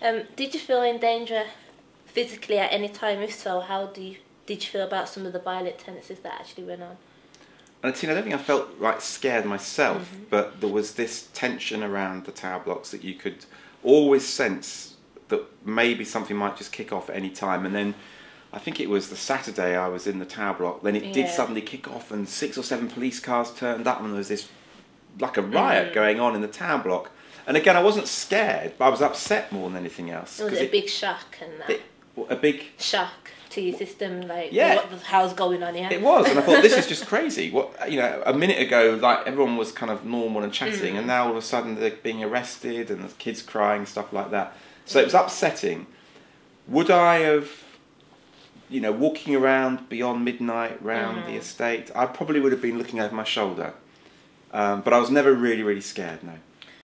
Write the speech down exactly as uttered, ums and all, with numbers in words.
Um, did you feel in danger physically at any time? If so, how do you, did you feel about some of the violent tendencies that actually went on? And I don't think I felt like scared myself, Mm-hmm. but there was this tension around the tower blocks that you could always sense that maybe something might just kick off at any time. And then I think it was the Saturday I was in the tower block, then it Yeah. did suddenly kick off and six or seven police cars turned up and there was this, like a riot Mm. going on in the tower block. And again, I wasn't scared, but I was upset more than anything else. Was 'cause it a it- big shock and that? it- a big... Shock to your system, like Yeah. what the hell's going on here? It was, and I thought, this is just crazy. What, you know, a minute ago, like everyone was kind of normal and chatting, Mm. and now all of a sudden they're being arrested and there's kids crying, stuff like that. So it was upsetting. Would I have, you know, walking around beyond midnight round Mm. the estate? I probably would have been looking over my shoulder, um, but I was never really, really scared. No.